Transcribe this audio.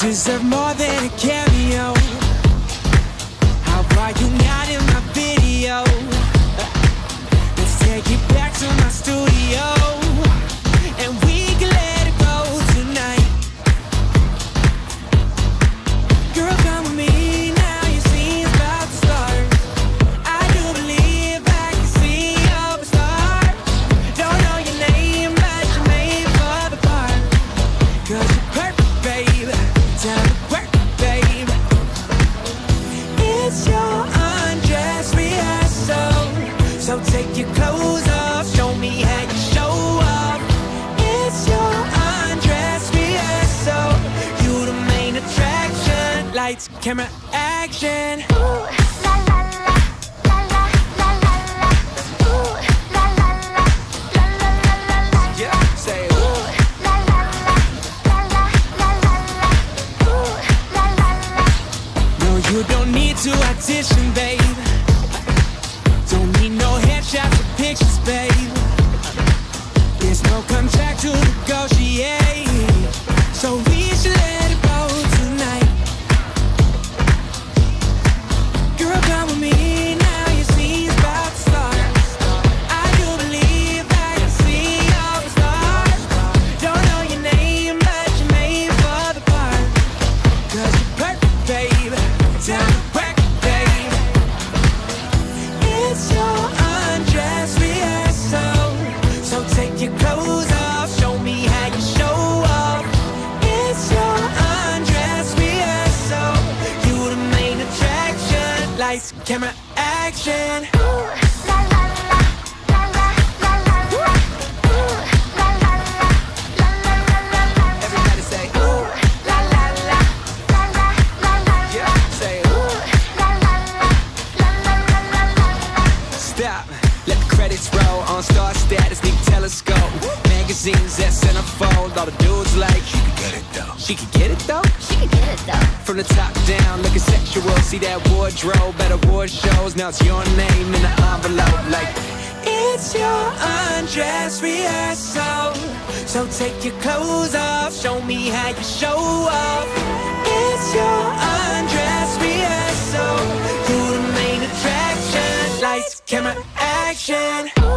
deserve more than a cameo. How are you not in my video? Let's take it back to my studio, and we can let it go tonight. Girl, come with me now, your scene's about to start. I do believe I can see you're a star. Don't know your name, but you're made for the part. 'Cause you're perfect, babe. Time to work, babe. It's your undress rehearsal, so take your clothes off, show me how you show up. It's your undress rehearsal, you the main attraction. Lights, camera, action. Ooh, la la la, la la la la la. Ooh, la la la, la la la la la. Yeah, say it. Ooh, la la la, la la la la la. Ooh, la la la. No, you don't need to audition, babe. Don't need no headshots or pictures, babe. There's no contract to negotiate, so we should let it go tonight. Girl, come with me now, your scene's about to start. I do believe I can see you're a star. Don't know your name, but you're made for the part. 'Cause you're perfect, babe. Time to work, babe. It's your undress rehearsal, so take your clothes off, show me how you show up. It's your undress rehearsal, you the main attraction. Lights, camera, action. Ooh, la la la, la la la la la. Ooh, la la la, la la la la la. Everybody say ooh, Ooh, la la la, la la la la la. yeah, say ooh. Ooh, la la la, la la la la la la. Stop, let the credits roll. On star status, need telescope. Magazines that centerfold. All the dudes like, she can get it though. She can get it though? She can get it though. From the top down, looking sexual. See that wardrobe, better award shows. Now it's your name in the envelope. Like, it's your undress rehearsal, so take your clothes off, show me how you show up. It's your undress rehearsal, you the main attraction. Lights, camera, action. Ooh,